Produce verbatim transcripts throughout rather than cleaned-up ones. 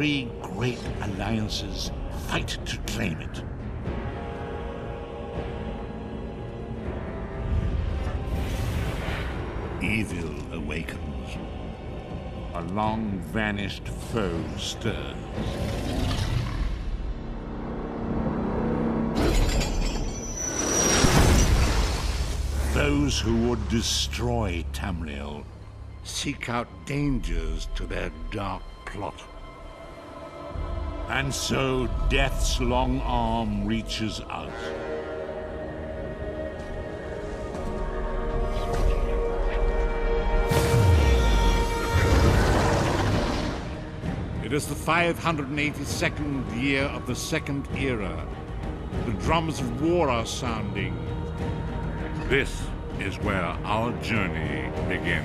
three great alliances fight to claim it. Evil awakens. A long-vanished foe stirs. Those who would destroy Tamriel seek out dangers to their dark plot. And so Death's long arm reaches out. It is the five hundred eighty-second year of the Second Era. The drums of war are sounding. This is where our journey begins.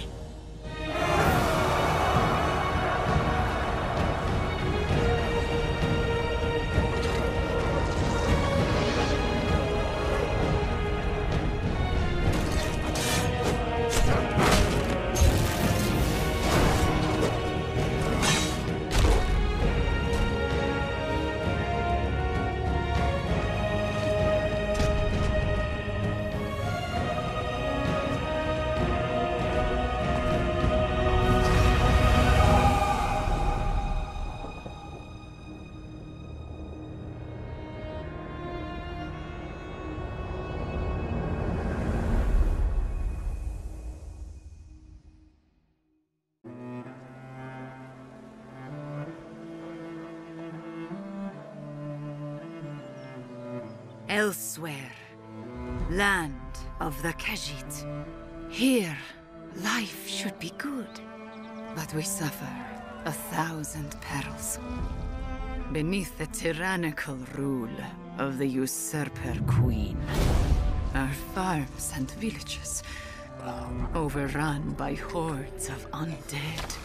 Elsewhere, land of the Khajiit. Here, life should be good, but we suffer a thousand perils. Beneath the tyrannical rule of the usurper queen, our farms and villages overrun by hordes of undead.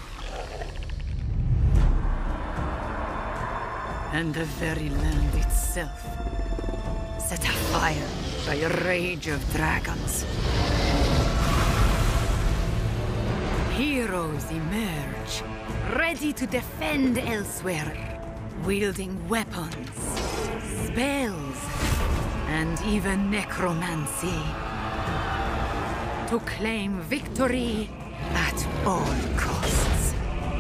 And the very land itself set afire by a rage of dragons. Heroes emerge, ready to defend elsewhere, wielding weapons, spells, and even necromancy, to claim victory at all costs.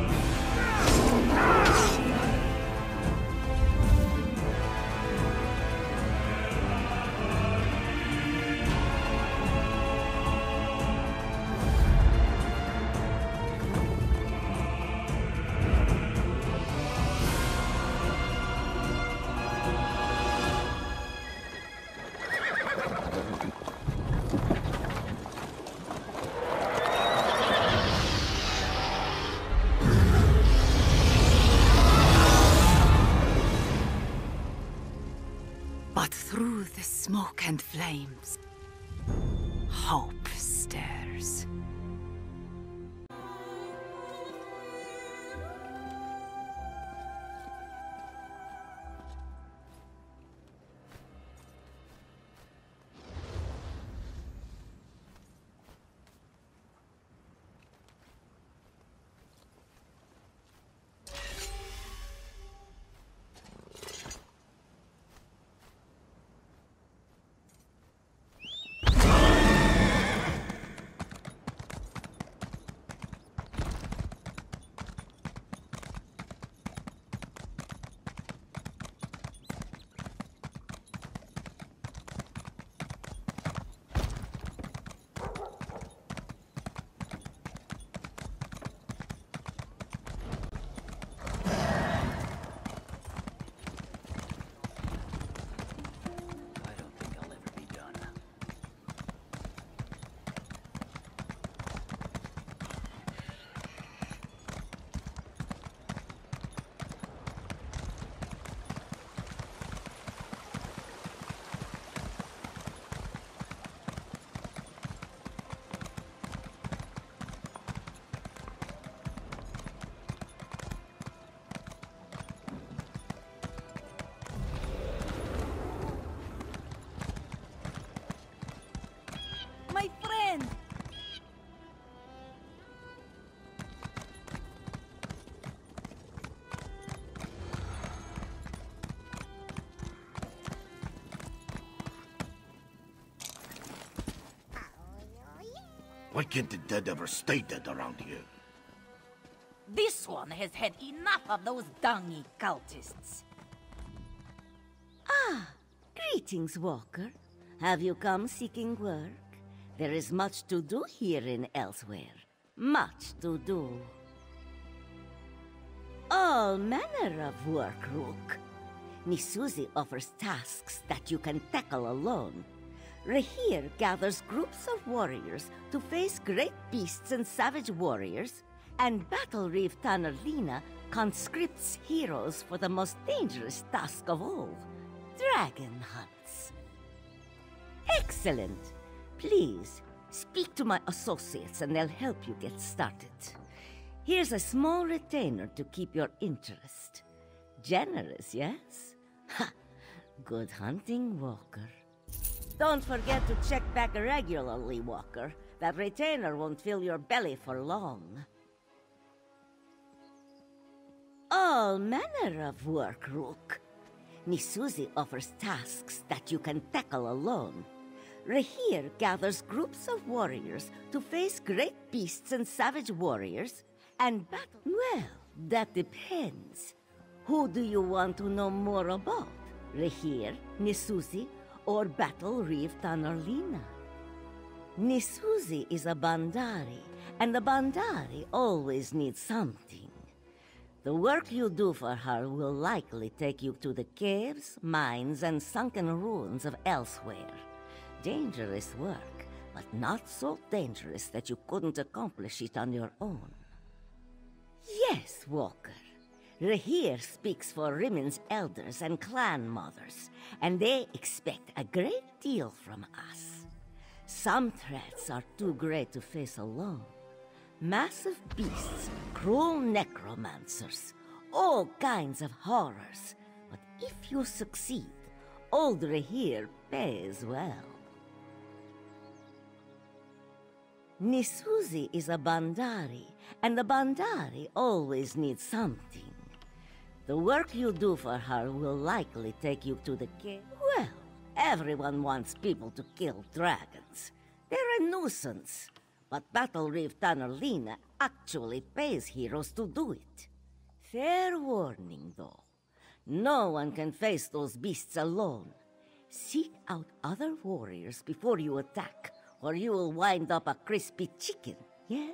But through the smoke and flames, hope stirs. Why can't the dead ever stay dead around here? This one has had enough of those dungy cultists. Ah, greetings, Walker. Have you come seeking work? There is much to do here in Elsewhere. Much to do. All manner of work, Rook. Nisuzi offers tasks that you can tackle alone. Rahir gathers groups of warriors to face great beasts and savage warriors, and Battle Reef Tannerlina conscripts heroes for the most dangerous task of all, dragon hunts. Excellent! Please, speak to my associates and they'll help you get started. Here's a small retainer to keep your interest. Generous, yes? Ha! Good hunting, Walker. Don't forget to check back regularly, Walker. That retainer won't fill your belly for long. All manner of work, Rook. Nisuzi offers tasks that you can tackle alone. Rahir gathers groups of warriors to face great beasts and savage warriors, and battle... Well, that depends. Who do you want to know more about? Rahir, Nisuzi, or Battle Reef Tannerlina? Nisuzi is a Bandari, and the Bandari always needs something. The work you do for her will likely take you to the caves, mines, and sunken ruins of Elsewhere. Dangerous work, but not so dangerous that you couldn't accomplish it on your own. Yes, Walker. Rahir speaks for Rimmons elders and clan mothers, and they expect a great deal from us. Some threats are too great to face alone. Massive beasts, cruel necromancers, all kinds of horrors. But if you succeed, old Rahir pays well. Nisuzi is a Bandari, and the Bandari always needs something. The work you do for her will likely take you to the cave. Well, everyone wants people to kill dragons. They're a nuisance. But Battle Reef Tannerlina actually pays heroes to do it. Fair warning, though. No one can face those beasts alone. Seek out other warriors before you attack, or you will wind up a crispy chicken, yes?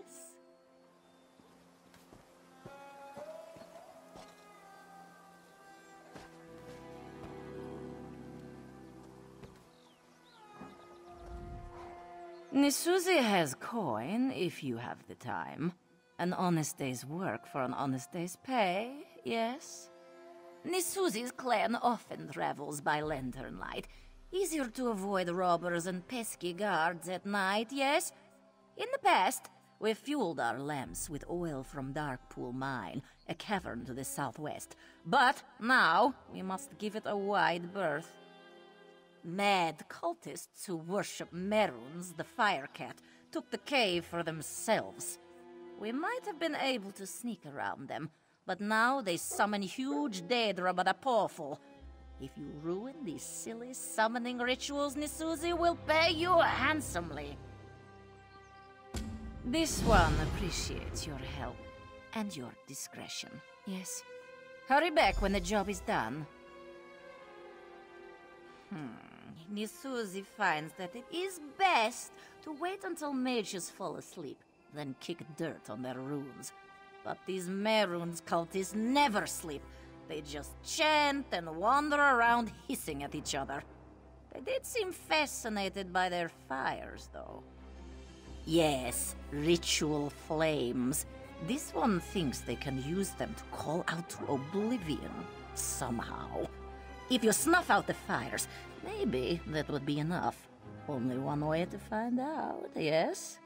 Nisuzi has coin, if you have the time. An honest day's work for an honest day's pay, yes? Nisuzi's clan often travels by lantern light. Easier to avoid robbers and pesky guards at night, yes? In the past, we fueled our lamps with oil from Darkpool Mine, a cavern to the southwest. But now, we must give it a wide berth. Mad cultists who worship Meruns, the Fire Cat, took the cave for themselves. We might have been able to sneak around them, but now they summon huge Daedra but are powerful. If you ruin these silly summoning rituals, Nisuzi will pay you handsomely. This one appreciates your help and your discretion, yes? Hurry back when the job is done. Hmm. Nisuzi finds that it is best to wait until mages fall asleep, then kick dirt on their runes. But these Meruns cultists never sleep. They just chant and wander around hissing at each other. They did seem fascinated by their fires, though. Yes, ritual flames. This one thinks they can use them to call out to oblivion, somehow. If you snuff out the fires, maybe that would be enough. Only one way to find out, yes?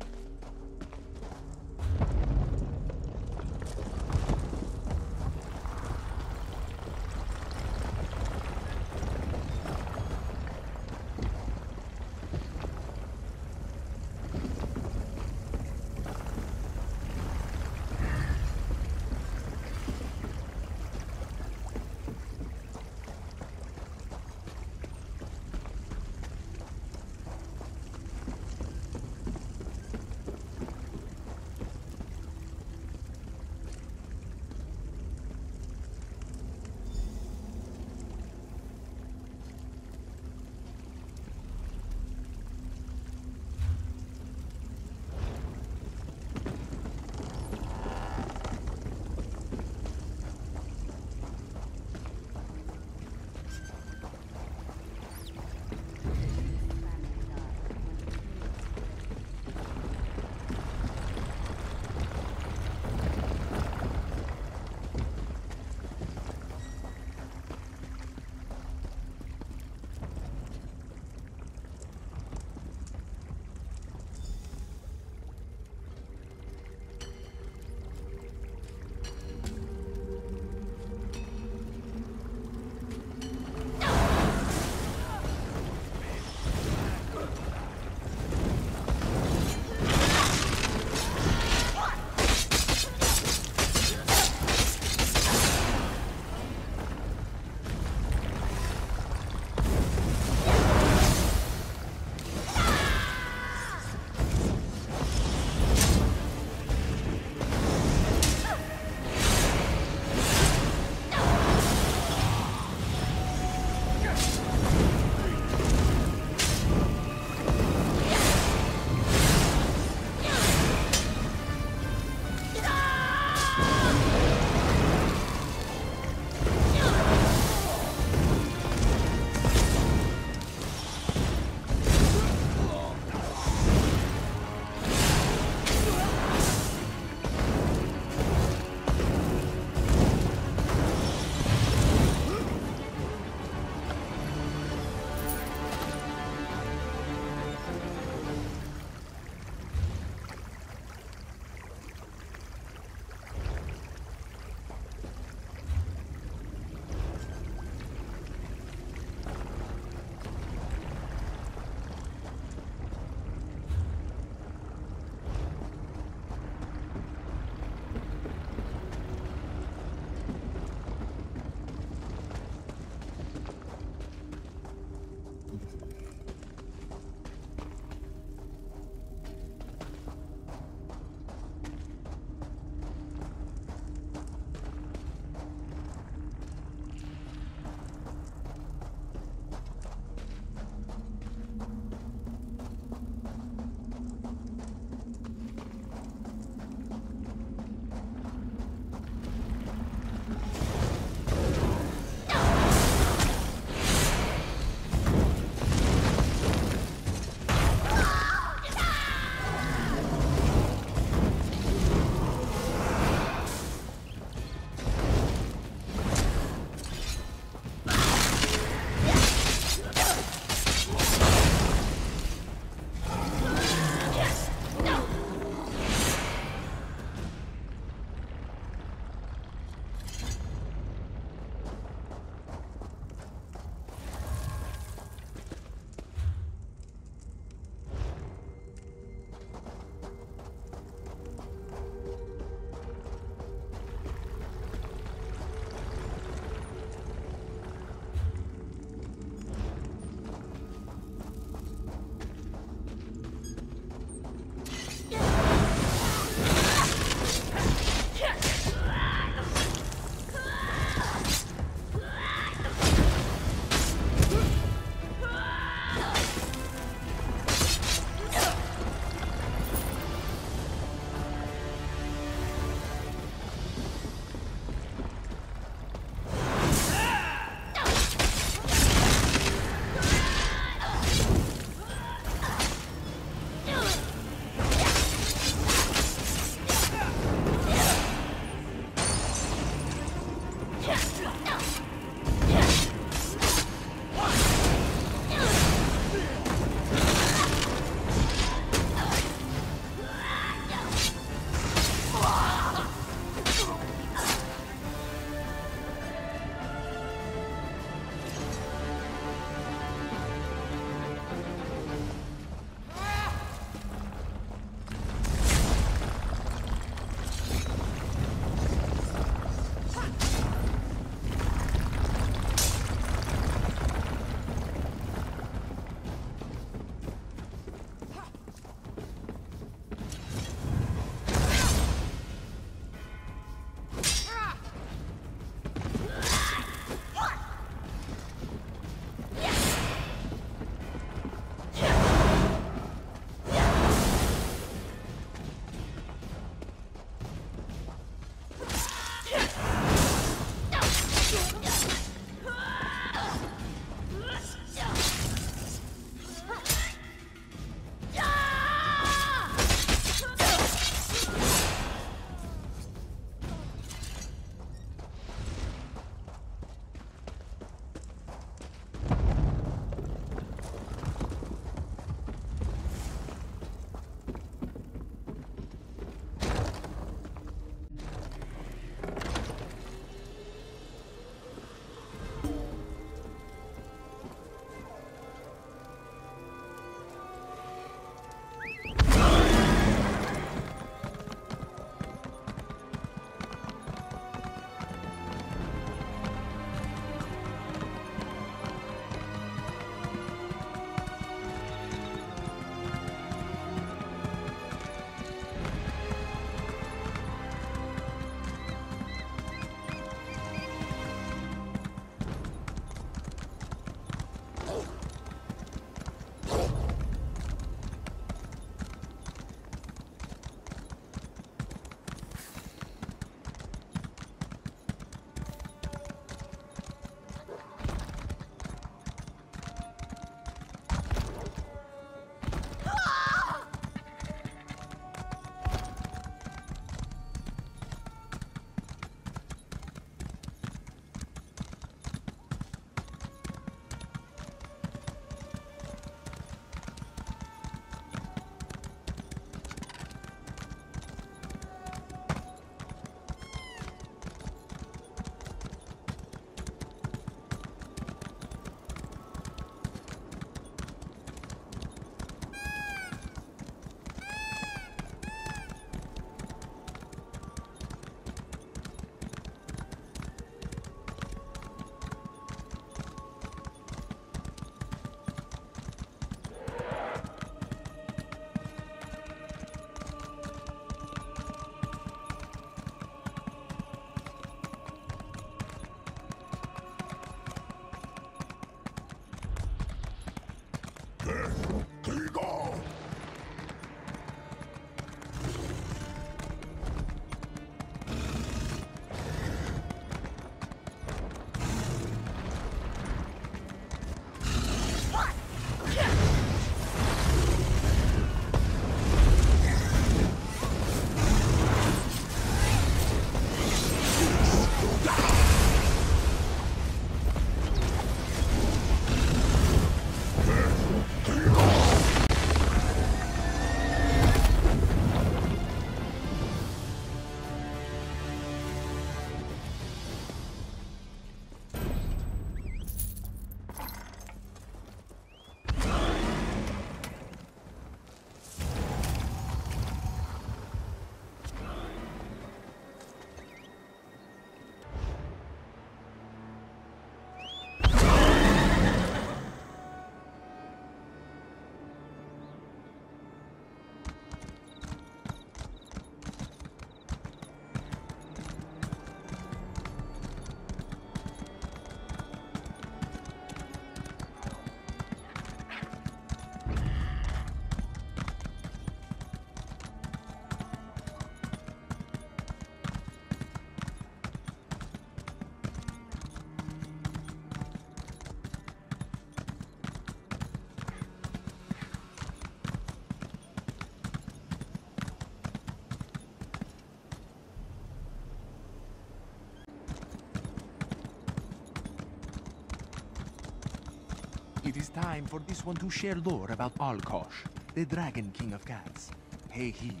It is time for this one to share lore about Alkosh, the Dragon King of Cats. Pay heed.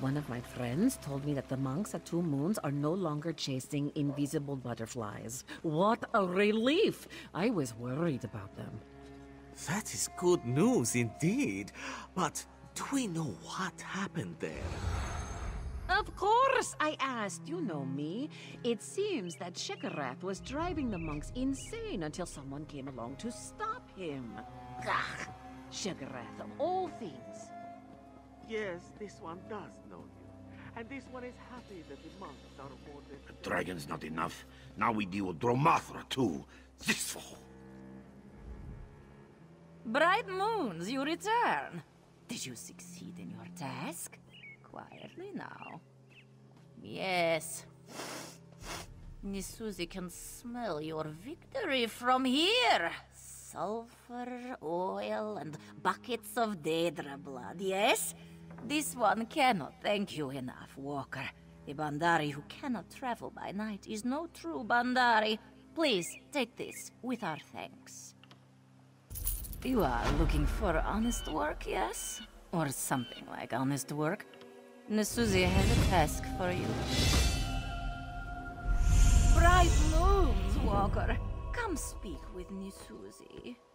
One of my friends told me that the monks at Two Moons are no longer chasing invisible butterflies. What a relief! I was worried about them. That is good news indeed. But do we know what happened there? Of course, I asked. You know me. It seems that Shekarath was driving the monks insane until someone came along to stop him. Ugh! Shekarath, of all things. Yes, this one does know you. And this one is happy that the monks are more than... The dragon's not enough. Now we deal with Dromathra, too. This fool. Bright moons, you return. Did you succeed in your task? Quietly now. Yes. Nisuzi can smell your victory from here. Sulfur, oil, and buckets of Daedra blood, yes? This one cannot thank you enough, Walker. A Bandari who cannot travel by night is no true Bandari. Please, take this with our thanks. You are looking for honest work, yes? Or something like honest work? Nisuzi has a task for you. Bright moons, Walker. Come speak with Nisuzi.